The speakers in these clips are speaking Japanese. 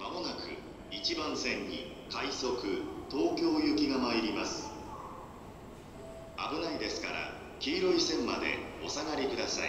まもなく1番線に快速東京行きが参ります。危ないですから黄色い線までお下がりください。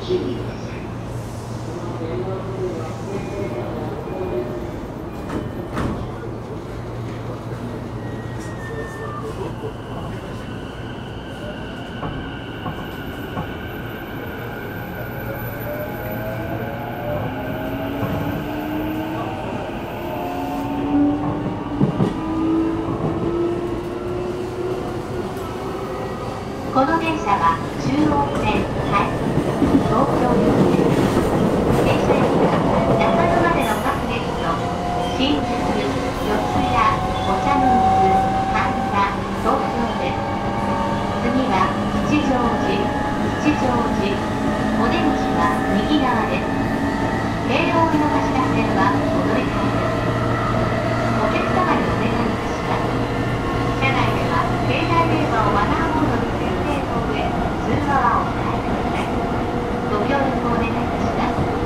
注意ください。 この電車は中央線快速東京行きです。電車駅は中野までの各駅と新宿、四谷、お茶の水、神田、東京です。次は吉祥寺、お出口は右側です。京王井の頭線はお乗り換えです。お客様にお願いいたします。車内では携帯電話をマナーモードに設定の上、通話はお控えください。ご協力をお願いいたします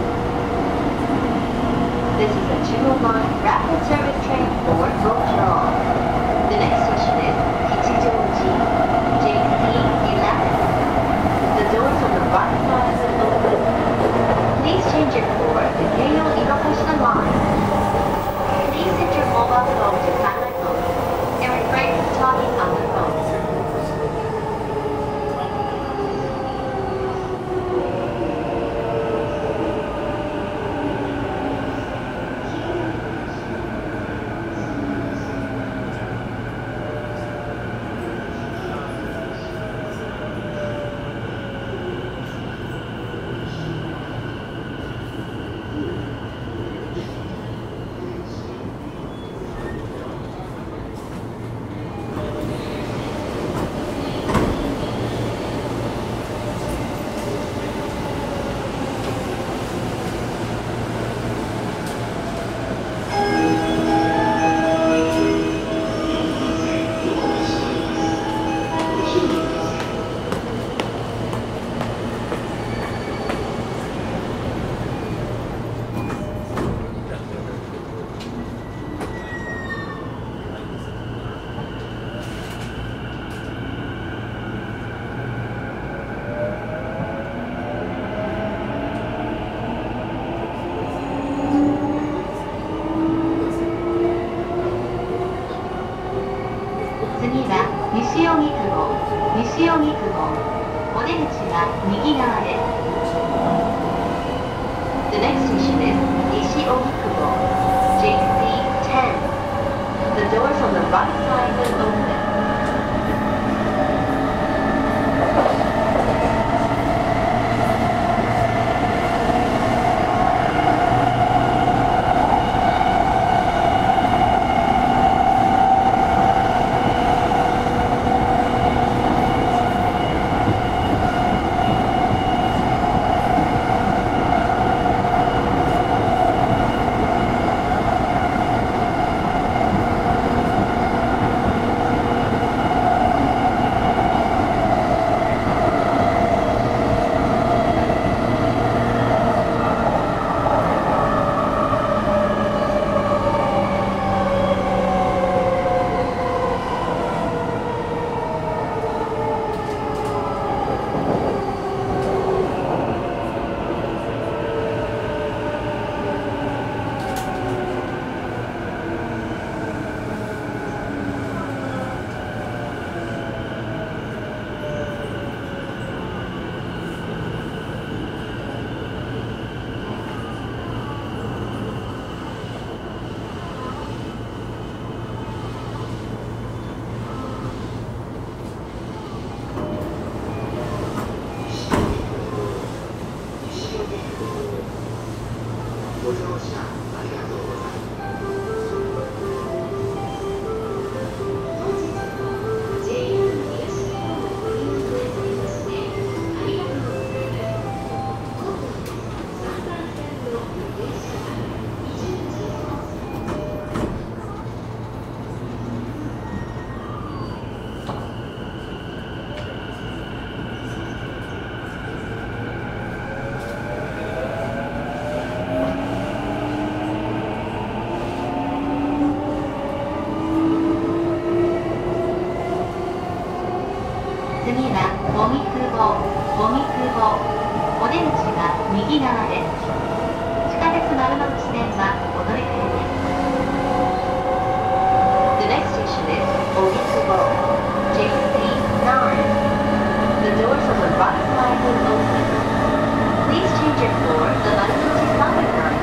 。This is a Jewel Line Rapid Service Train for Tokyo. The next station is Kichijoji, JC11. The doors on the right side will open. Please change it for the Keio Irohashina line. Please set your mobile phone to silent mode and refrain from talking on the phone. 西荻窪、お出口は右側です。The next station is 西荻窪 JC10. The doors on the right side will open. ご乗車ありがとうございます。本日も JR 東日本をご利用くださいましてありがとうございます。今度3番線の電車は一日次は荻窪、お出口は右側です。地下鉄丸ノ内線はお乗り換えです。The next station is Ogisubo, JC9. The doors on the right side will open. Please change your floor the Marunouchi subway line.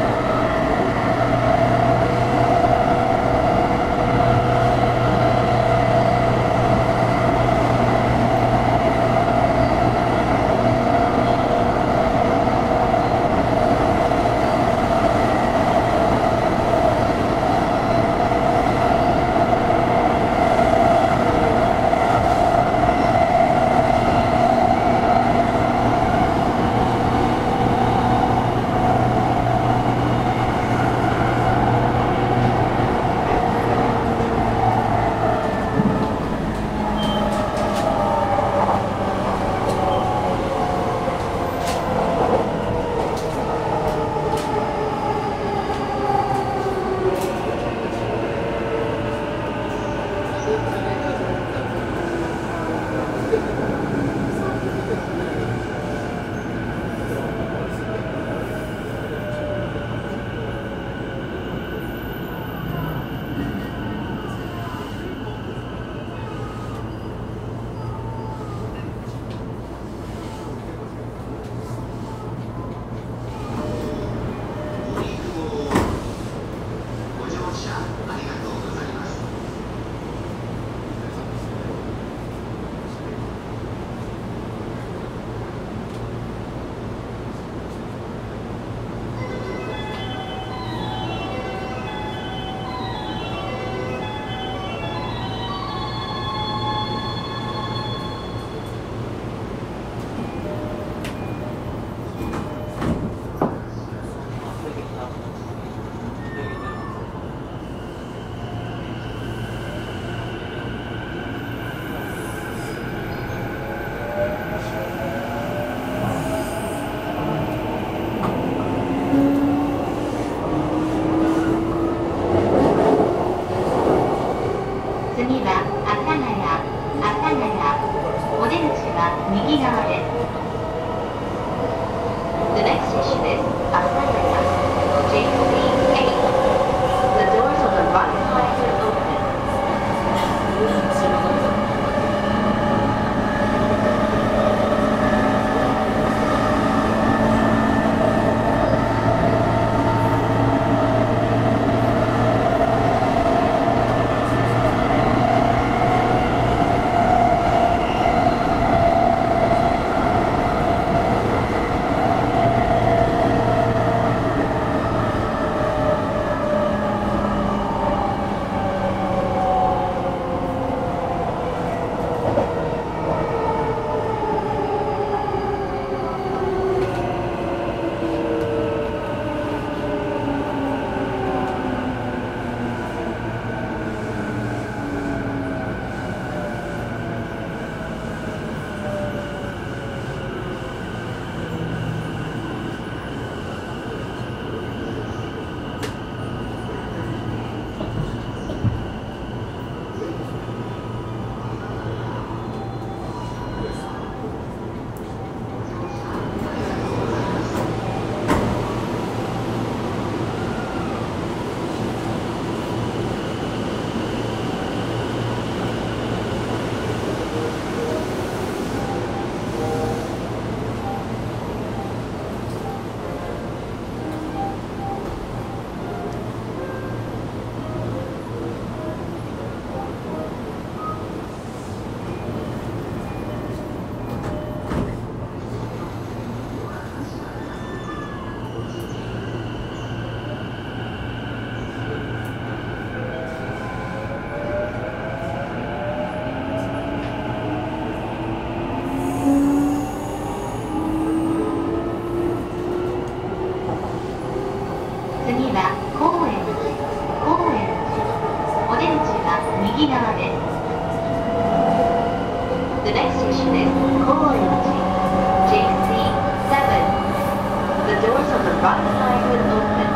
右側です。The next station is Asagaya, JC8. The doors on the right side will open. 次は高円寺。お出口は右側です。The next station is 高円寺 JC7. The doors on the right side will open.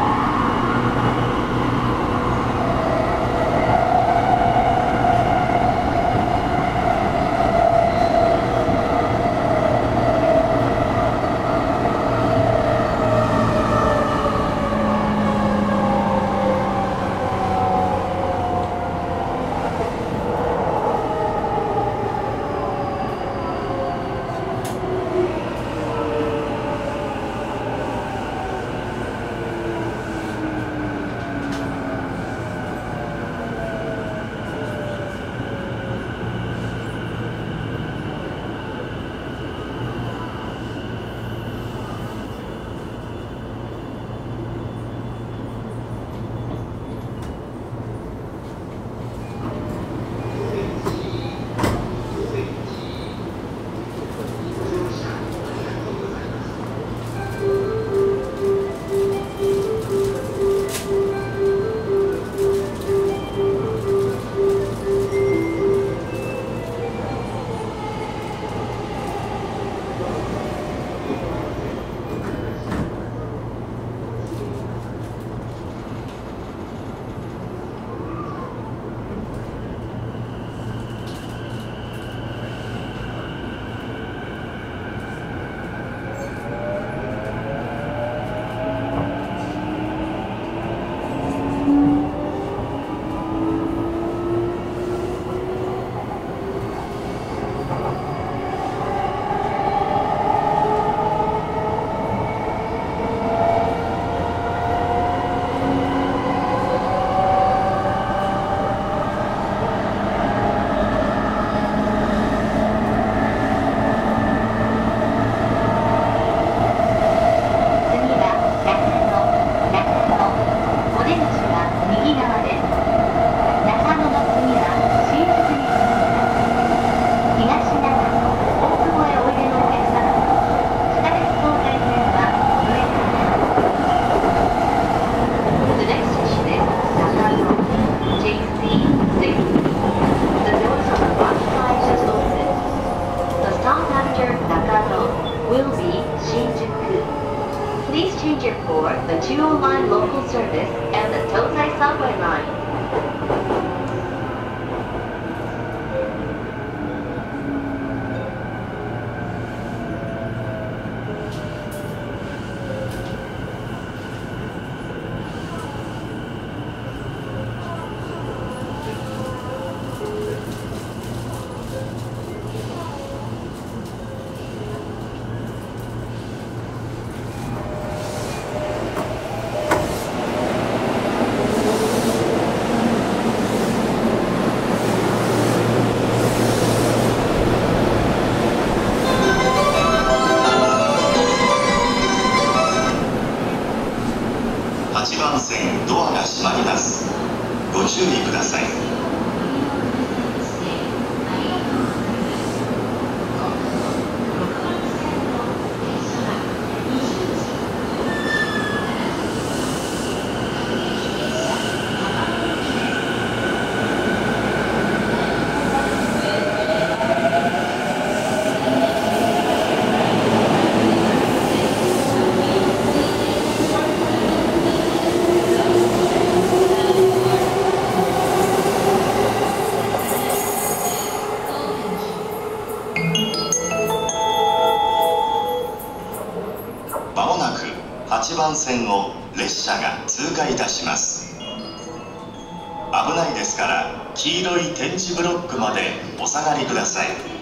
「 注意ください。まもなく8番線を列車が通過いたします。危ないですから黄色い点字ブロックまでお下がりください。